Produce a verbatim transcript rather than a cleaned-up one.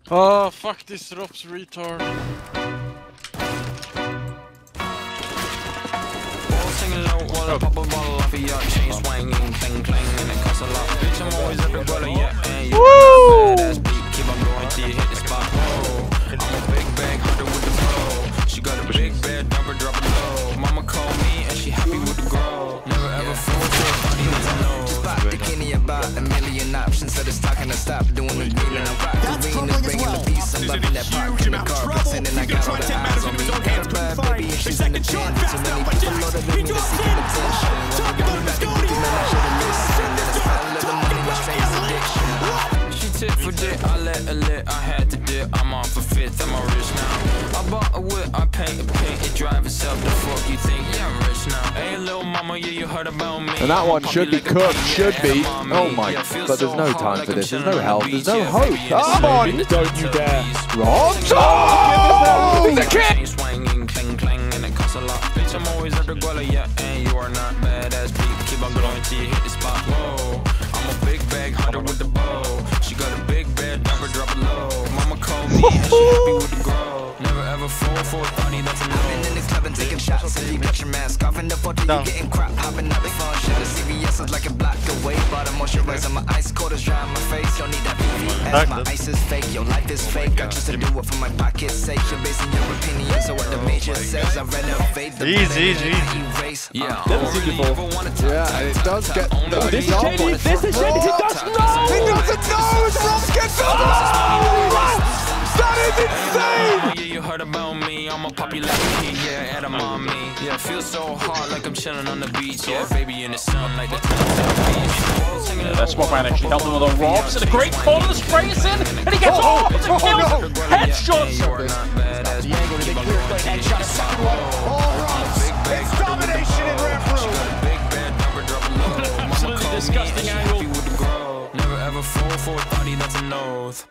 Oh, fuck this Ropz retard. Singing low while I pop a bottle off of your chain swinging, clang clang, and it costs a lot. Bitch, I'm always every brother, yeah, and you badass beat, keep on going till you hit the spot. Whoa, I'm a big bag hunter with the flow. She got a big bed, number drop it low. Mama called me and she happy with the grow. Never ever fool for a body that's a no. Just pop the Kenny about a million options, so it's talking to stop doing the deal and I'm rock the ring and bringing the peace. I'm loving that park in the car, pretending I got all the eyes on me. Got a bad baby and she's in the band. Too many people know that we need to seek attention. When we got back to Gucci, man, I should've listened. That's why I love the money, my strength's addiction. She tit for dick, I let her lit, I had to dip. I'm off a fifth, I'm a rich now. I bought a whip, I paint a paint, it drive itself. The fuck you think? Yeah, I'm rich now. Hey, little mama, yeah, you heard about me. And that one should be cooked, should be. Oh my, but there's no time for this. There's no help, there's no hope. Come on, don't you dare. Ropz! Oh! The kid! Swinging, clang, clang, and it costs a lot. Bitch, I'm always at the guala, yeah, and you are not badass beat. Keep on going till you hit the spot. Whoa, I'm a big bag hunter with the bow. She got a big bed, never drop it low. Mama called me and she happy with the grow. Never ever fall for a thotty, that's a no. I've been in this club and taking shots, and you got your mask off in the photo, you getting crap, hopping out the phone. Shit, the C V S is like a block away. Bought a moisturizer, my ice cold is dry on my face. Don't need that B V S, my ice is fake, your life is fake. I just to do it for my pocket's sake. You're basing your opinion, so what the major says. I renovate the easy, easy. erase. Yeah, That's beautiful. Yeah, and it does get. Oh, this is shady, this is shady, he does know! He doesn't know! Ropz gets the oh! That is insane! Yeah, you heard about me, I'm a popular kid, yeah, at a mommy. Yeah, it feels so hard like I'm chilling on the beach. Yeah, baby in the sun like the Yeah, that spot man actually helped him with a Ropz and a great corner to spray us in, and he gets Oh, off with the oh, kill! no. Headshots! The angle, the big clear play, headshot, second one. All Ropz. It's domination in ramp room. Absolutely disgusting angle. Never ever fall for a thotty, that's a no.